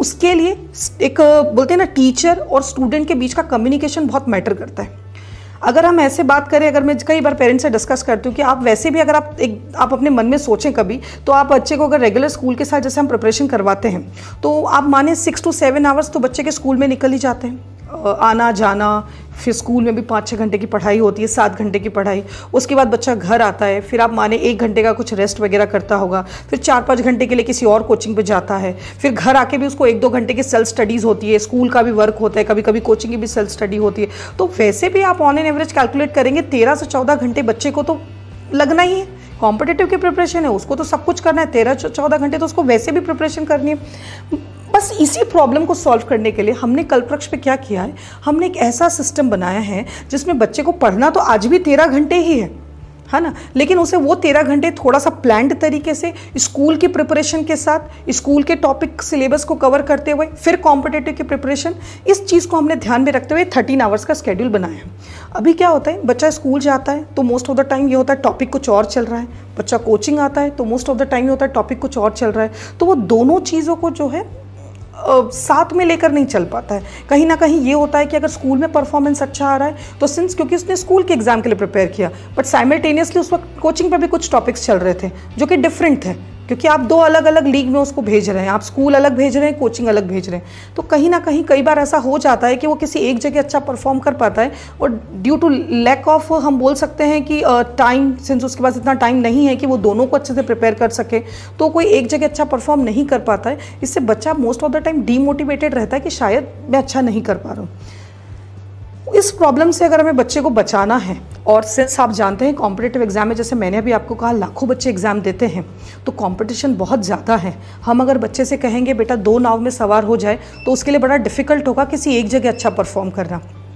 उसके लिए एक बोलते हैं ना, टीचर और स्टूडेंट के बीच का कम्युनिकेशन बहुत मैटर करता है। अगर हम ऐसे बात करें, अगर मैं कई बार पेरेंट्स से डिस्कस करती हूँ कि आप वैसे भी अगर आप अपने मन में सोचें कभी, तो आप बच्चे को अगर रेगुलर स्कूल के साथ जैसे हम प्रिपरेशन करवाते हैं, तो आप माने 6 to 7 आवर्स तो बच्चे के स्कूल में निकल ही जाते हैं, आना जाना, फिर स्कूल में भी 5-6 घंटे की पढ़ाई होती है, 7 घंटे की पढ़ाई, उसके बाद बच्चा घर आता है, फिर आप माने 1 घंटे का कुछ रेस्ट वगैरह करता होगा, फिर 4-5 घंटे के लिए किसी और कोचिंग पे जाता है, फिर घर आके भी उसको 1-2 घंटे की सेल्फ स्टडीज़ होती है, स्कूल का भी वर्क होता है, कभी कभी कोचिंग की भी सेल्फ स्टडी होती है। तो वैसे भी आप ऑन एन एवरेज कैलकुलेट करेंगे 13 से 14 घंटे बच्चे को तो लगना ही है। कॉम्पिटिटिव की प्रिपरेशन है, उसको तो सब कुछ करना है, 13 से 14 घंटे तो उसको वैसे भी प्रिपरेशन करनी है। बस इसी प्रॉब्लम को सॉल्व करने के लिए हमने कल्पवृक्ष पे क्या किया है, हमने एक ऐसा सिस्टम बनाया है जिसमें बच्चे को पढ़ना तो आज भी 13 घंटे ही है ना, लेकिन उसे वो 13 घंटे थोड़ा सा प्लान्ड तरीके से स्कूल की प्रिपरेशन के साथ, स्कूल के टॉपिक सिलेबस को कवर करते हुए, फिर कॉम्पिटिटिव की प्रिपरेशन, इस चीज़ को हमने ध्यान में रखते हुए 13 आवर्स का स्केड्यूल बनाया है। अभी क्या होता है, बच्चा स्कूल जाता है तो मोस्ट ऑफ द टाइम ये होता है टॉपिक कुछ और चल रहा है, बच्चा कोचिंग आता है तो मोस्ट ऑफ द टाइम ये होता है टॉपिक कुछ और चल रहा है, तो वो दोनों चीज़ों को जो है साथ में लेकर नहीं चल पाता है। कहीं ना कहीं ये होता है कि अगर स्कूल में परफॉर्मेंस अच्छा आ रहा है तो सिंस क्योंकि उसने स्कूल के एग्जाम के लिए प्रिपेयर किया, बट साइमल्टेनियसली उस वक्त कोचिंग पे भी कुछ टॉपिक्स चल रहे थे जो कि डिफरेंट थे, क्योंकि आप 2 अलग अलग लीग में उसको भेज रहे हैं, आप स्कूल अलग भेज रहे हैं, कोचिंग अलग भेज रहे हैं। तो कहीं ना कहीं कई बार ऐसा हो जाता है कि वो किसी एक जगह अच्छा परफॉर्म कर पाता है और ड्यू टू लैक ऑफ, हम बोल सकते हैं कि टाइम, सिंस उसके पास इतना टाइम नहीं है कि वो दोनों को अच्छे से प्रिपेयर कर सके, तो कोई एक जगह अच्छा परफॉर्म नहीं कर पाता है। इससे बच्चा most of the time demotivated रहता है कि शायद मैं अच्छा नहीं कर पा रहा हूँ। इस प्रॉब्लम से अगर हमें बच्चे को बचाना है, और सिंस आप जानते हैं कॉम्पिटिटिव एग्जाम में, जैसे मैंने अभी आपको कहा, लाखों बच्चे एग्जाम देते हैं, तो कंपटीशन बहुत ज़्यादा है। हम अगर बच्चे से कहेंगे बेटा 2 नाव में सवार हो जाए, तो उसके लिए बड़ा डिफिकल्ट होगा किसी एक जगह अच्छा परफॉर्म करना।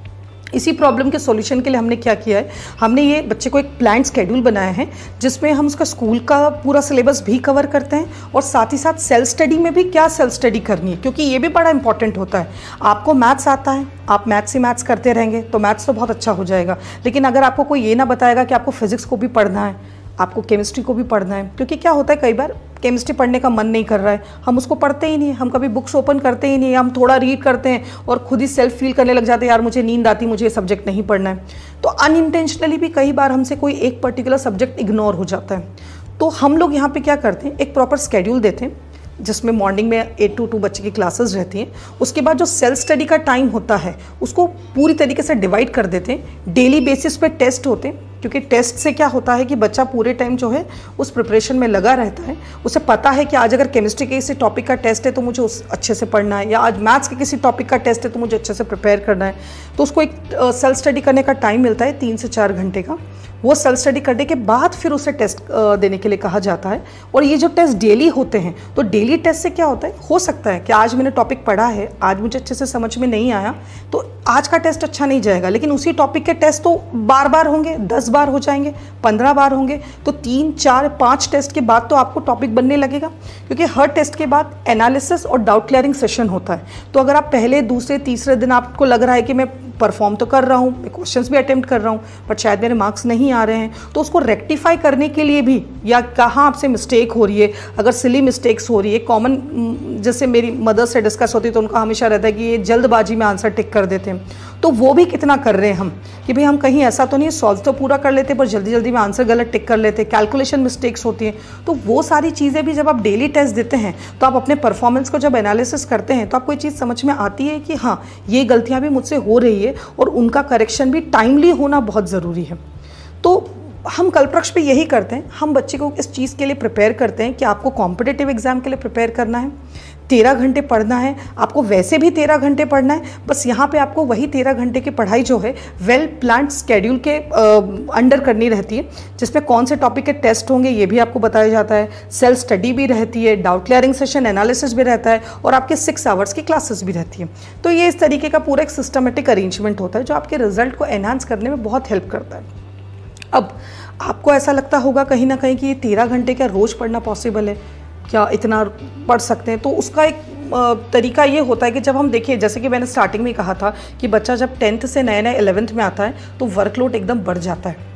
इसी प्रॉब्लम के सॉल्यूशन के लिए हमने क्या किया है, हमने ये बच्चे को एक प्लान स्केड्यूल बनाया है जिसमें हम उसका स्कूल का पूरा सिलेबस भी कवर करते हैं और साथ ही साथ सेल्फ स्टडी में भी क्या सेल्फ स्टडी करनी है, क्योंकि ये भी बड़ा इंपॉर्टेंट होता है। आपको मैथ्स आता है, आप मैथ्स ही मैथ्स करते रहेंगे तो मैथ्स तो बहुत अच्छा हो जाएगा, लेकिन अगर आपको कोई ये ना बताएगा कि आपको फिजिक्स को भी पढ़ना है, आपको केमिस्ट्री को भी पढ़ना है, क्योंकि क्या होता है कई बार केमिस्ट्री पढ़ने का मन नहीं कर रहा है, हम उसको पढ़ते ही नहीं, हम कभी बुक्स ओपन करते ही नहीं, हम थोड़ा रीड करते हैं और खुद ही सेल्फ फील करने लग जाते हैं यार मुझे नींद आती, मुझे ये सब्जेक्ट नहीं पढ़ना है। तो अनइंटेंशनली भी कई बार हमसे कोई एक पर्टिकुलर सब्जेक्ट इग्नोर हो जाता है। तो हम लोग यहाँ पे क्या करते हैं, एक प्रॉपर स्केड्यूल देते हैं जिसमें मॉर्निंग में 8 to 2 बच्चे की क्लासेस रहती हैं। उसके बाद जो सेल्फ स्टडी का टाइम होता है उसको पूरी तरीके से डिवाइड कर देते हैं। डेली बेसिस पे टेस्ट होते हैं, क्योंकि टेस्ट से क्या होता है कि बच्चा पूरे टाइम जो है उस प्रिपरेशन में लगा रहता है। उसे पता है कि आज अगर केमिस्ट्री के किसी टॉपिक का टेस्ट है तो मुझे उस अच्छे से पढ़ना है, या आज मैथ्स के किसी टॉपिक का टेस्ट है तो मुझे अच्छे से प्रिपेयर करना है। तो उसको एक सेल्फ स्टडी करने का टाइम मिलता है 3 से 4 घंटे का। वो सेल्फ स्टडी करने के बाद फिर उसे टेस्ट देने के लिए कहा जाता है। और ये जो टेस्ट डेली होते हैं, तो डेली टेस्ट से क्या होता है, हो सकता है कि आज मैंने टॉपिक पढ़ा है, आज मुझे अच्छे से समझ में नहीं आया तो आज का टेस्ट अच्छा नहीं जाएगा, लेकिन उसी टॉपिक के टेस्ट तो बार बार होंगे, 10 बार हो जाएंगे, 15 बार होंगे, तो 3, 4, 5 टेस्ट के बाद तो आपको टॉपिक बनने लगेगा। क्योंकि हर टेस्ट के बाद एनालिसिस और डाउट क्लियरिंग सेशन होता है। तो अगर आप पहले, दूसरे, तीसरे दिन आपको लग रहा है कि मैं परफॉर्म तो कर रहा हूँ, मैं क्वेश्चंस भी अटेम्प्ट कर रहा हूँ, बट शायद मेरे मार्क्स नहीं आ रहे हैं, तो उसको रेक्टिफाई करने के लिए भी, या कहाँ आपसे मिस्टेक हो रही है, अगर सिली मिस्टेक्स हो रही है, कॉमन जैसे मेरी मदर से डिस्कस होती है तो उनका हमेशा रहता है कि ये जल्दबाजी में आंसर टिक कर देते हैं, तो वो भी कितना कर रहे हैं हम, कि भाई हम कहीं ऐसा तो नहीं सॉल्व तो पूरा कर लेते पर जल्दी जल्दी में आंसर गलत टिक कर लेते, कैलकुलेशन मिस्टेक्स होती हैं। तो वो सारी चीज़ें भी जब आप डेली टेस्ट देते हैं तो आप अपने परफॉर्मेंस को जब एनालिसिस करते हैं तो आपको ये चीज़ समझ में आती है कि हाँ, ये गलतियाँ भी मुझसे हो रही है और उनका करेक्शन भी टाइमली होना बहुत ज़रूरी है। तो हम कल्पवृक्ष पे यही करते हैं, हम बच्चे को इस चीज़ के लिए प्रिपेयर करते हैं कि आपको कॉम्पिटिटिव एग्जाम के लिए प्रिपेयर करना है, 13 घंटे पढ़ना है, आपको वैसे भी 13 घंटे पढ़ना है, बस यहाँ पे आपको वही 13 घंटे की पढ़ाई जो है वेल प्लान्ड स्केड्यूल के अंडर करनी रहती है, जिसमें कौन से टॉपिक के टेस्ट होंगे ये भी आपको बताया जाता है, सेल्फ स्टडी भी रहती है, डाउट क्लियरिंग सेशन, एनालिसिस भी रहता है और आपके 6 आवर्स की क्लासेस भी रहती है। तो ये इस तरीके का पूरा एक सिस्टमेटिक अरेंजमेंट होता है जो आपके रिजल्ट को एनहांस करने में बहुत हेल्प करता है। अब आपको ऐसा लगता होगा कहीं ना कहीं कि ये 13 घंटे क्या रोज़ पढ़ना पॉसिबल है, क्या इतना पढ़ सकते हैं? तो उसका एक तरीका ये होता है कि जब हम देखिए, जैसे कि मैंने स्टार्टिंग में कहा था कि बच्चा जब 10th से नया नया 11th में आता है तो वर्कलोड एकदम बढ़ जाता है।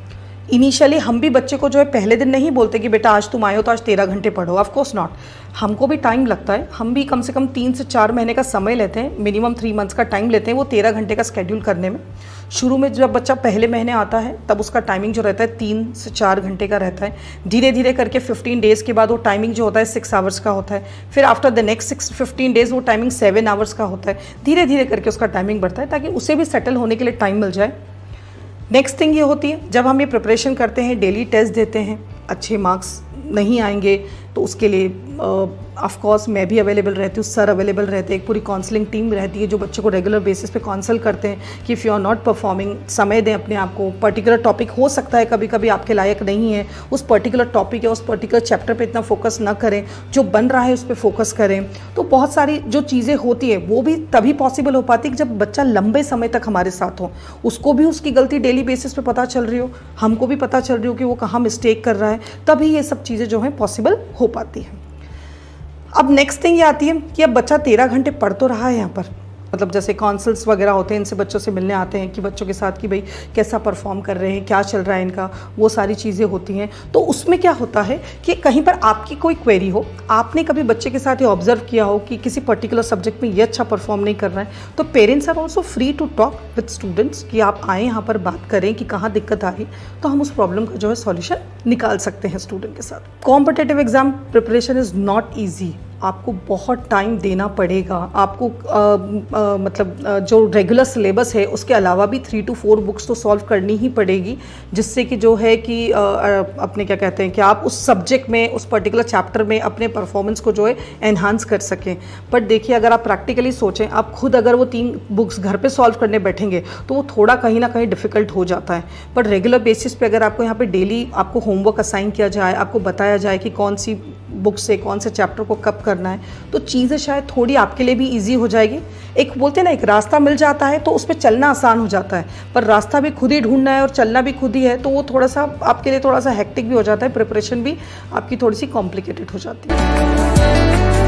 इनिशियली हम भी बच्चे को जो है पहले दिन नहीं बोलते कि बेटा आज तुम आए हो तो आज 13 घंटे पढ़ो, ऑफ कोर्स नॉट। हमको भी टाइम लगता है, हम भी कम से कम 3 से 4 महीने का समय लेते हैं, मिनिमम 3 मंथ्स का टाइम लेते हैं वो 13 घंटे का स्केड्यूल करने में। शुरू में जब बच्चा पहले महीने आता है तब उसका टाइमिंग जो रहता है 3 से 4 घंटे का रहता है। धीरे धीरे करके 15 डेज़ के बाद वो टाइमिंग जो होता है 6 आवर्स का होता है। फिर आफ्टर द नेक्स्ट 15 डेज़ वो टाइमिंग 7 आवर्स का होता है। धीरे धीरे करके उसका टाइमिंग बढ़ता है ताकि उसे भी सेटल होने के लिए टाइम मिल जाए। नेक्स्ट थिंग ये होती है, जब हम ये प्रिपरेशन करते हैं, डेली टेस्ट देते हैं, अच्छे मार्क्स नहीं आएंगे तो उसके लिए ऑफ कोर्स मैं भी अवेलेबल रहती हूँ, सर अवेलेबल रहते हैं, एक पूरी काउंसलिंग टीम रहती है जो बच्चों को रेगुलर बेसिस पे काउंसल करते हैं कि if you are not performing, समय दें अपने आप को। पर्टिकुलर टॉपिक हो सकता है कभी कभी आपके लायक नहीं है, उस पर्टिकुलर टॉपिक या उस पर्टिकुलर चैप्टर पे इतना फोकस ना करें, जो बन रहा है उस पर फोकस करें। तो बहुत सारी जो चीज़ें होती है वो भी तभी पॉसिबल हो पाती है कि जब बच्चा लंबे समय तक हमारे साथ हो, उसको भी उसकी गलती डेली बेसिस पे पता चल रही हो, हमको भी पता चल रही हो कि वो कहाँ मिस्टेक कर रहा है, तभी ये सब चीज़ें जो हैं पॉसिबल हो पाती है। अब नेक्स्ट थिंग ये आती है कि अब बच्चा 13 घंटे पढ़ तो रहा है यहाँ पर, मतलब जैसे काउंसल्स वगैरह होते हैं, इनसे बच्चों से मिलने आते हैं कि बच्चों के साथ कि भाई कैसा परफॉर्म कर रहे हैं, क्या चल रहा है इनका, वो सारी चीज़ें होती हैं। तो उसमें क्या होता है कि कहीं पर आपकी कोई क्वेरी हो, आपने कभी बच्चे के साथ ये ऑब्जर्व किया हो कि किसी पर्टिकुलर सब्जेक्ट में ये अच्छा परफॉर्म नहीं कर रहा है, तो parents are also free to talk with students कि आप आएँ यहाँ पर बात करें कि कहाँ दिक्कत आ रही, तो हम उस प्रॉब्लम का जो है सॉल्यूशन निकाल सकते हैं स्टूडेंट के साथ। Competitive exam preparation is not easy, आपको बहुत टाइम देना पड़ेगा। आपको मतलब जो रेगुलर सिलेबस है उसके अलावा भी 3 to 4 बुक्स तो सॉल्व करनी ही पड़ेगी, जिससे कि जो है कि अपने क्या कहते हैं कि आप उस सब्जेक्ट में, उस पर्टिकुलर चैप्टर में अपने परफॉर्मेंस को जो है एनहांस कर सकें। बट देखिए, अगर आप प्रैक्टिकली सोचें, आप खुद अगर वो 3 बुक्स घर पे सॉल्व करने बैठेंगे तो वो थोड़ा कहीं ना कहीं डिफ़िकल्ट हो जाता है। बट रेगुलर बेसिस पे अगर आपको यहाँ पे डेली आपको होमवर्क असाइन किया जाए, आपको बताया जाए कि कौन सी बुक से कौन से चैप्टर को कब करना है, तो चीज़ें शायद थोड़ी आपके लिए भी इजी हो जाएगी। एक बोलते हैं ना, एक रास्ता मिल जाता है तो उस पर चलना आसान हो जाता है, पर रास्ता भी खुद ही ढूंढना है और चलना भी खुद ही है, तो वो थोड़ा सा आपके लिए थोड़ा सा हेक्टिक भी हो जाता है, प्रिपरेशन भी आपकी थोड़ी सी कॉम्प्लिकेटेड हो जाती है।